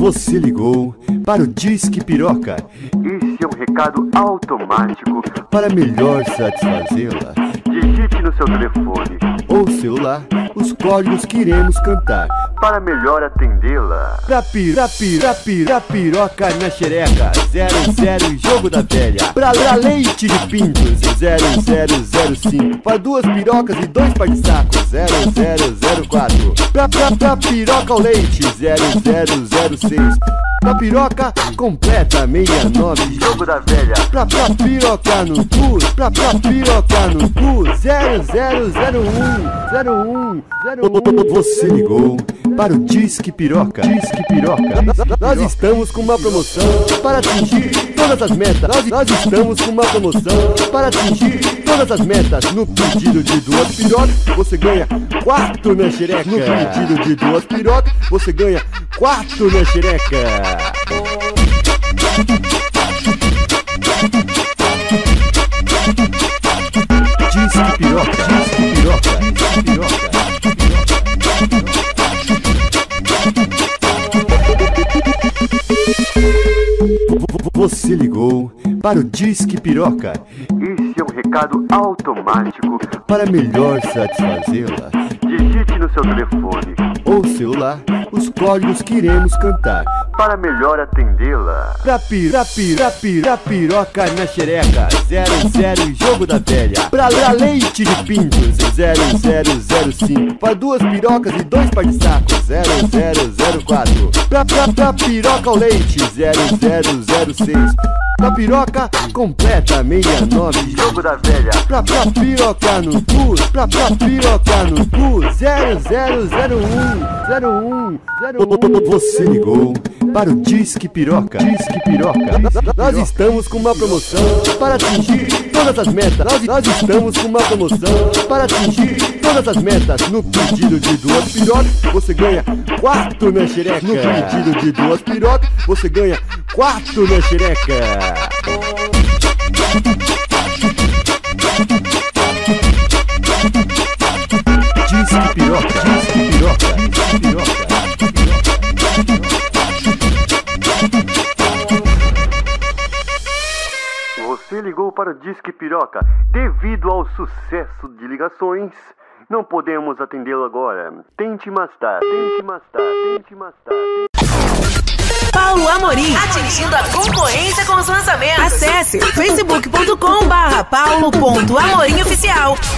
Você ligou para o Disque Piroca. Esse é um recado automático. Para melhor satisfazê-la, digite no seu telefone ou celular os códigos que iremos cantar. Para melhor atendê-la. Pra piroca na xereca 00 jogo da velha. Pra leite de pintos 0005. Para 2 pirocas e 2 par de sacos 0004. Pra piroca ao leite 0006. Pra piroca completa 69 jogo da velha. Pra piroca no cu, pra piroca no cu 0001. Você ligou para o Disque Piroca. Disque Piroca. Nós estamos com uma promoção para atingir todas as metas. Nós estamos com uma promoção para atingir todas as metas. No pedido de 2 pirocas, você ganha 4 na xereca. No pedido de 2 pirocas, você ganha 4 na xereca. Disque Piroca, Disque Piroca, Disque Piroca. Você ligou para o Disque Piroca. Esse é um recado automático. Para melhor satisfazê-la, digite no seu telefone ou celular os códigos que iremos cantar. Para melhor atendê-la. Pra piroca na xereca 00 jogo da velha. Pra leite de pintos 0005. Para 2 pirocas e 2 par de sacos 0004. Pra piroca ao leite 0006. Pra piroca completa 69 jogo da velha. Pra piroca no cu, pra piroca no cu 0001. Você ligou para o Disque Piroca. Disque Piroca. Nós estamos com uma promoção para atingir todas as metas. Nós estamos com uma promoção para atingir todas as metas. No pedido de 2 pirocas, você ganha 4 na xereca. No pedido de 2 pirocas, você ganha 4 na xereca. Disque Piroca, Disque Piroca, Disque Piroca. Você ligou para o Disque Piroca. Devido ao sucesso de ligações, não podemos atendê-lo agora. Tente mais tarde, tente mais tarde, tente mais tarde. Paulo Amorim, atingindo a concorrência com os lançamentos. Acesse facebook.com/paulo.amorim oficial.